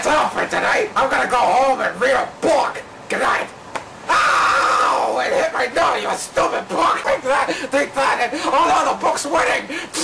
That's all for tonight. I'm gonna go home and read a book. Good night. Ow! It hit my nose, you stupid book. Think that, oh no, the book's winning.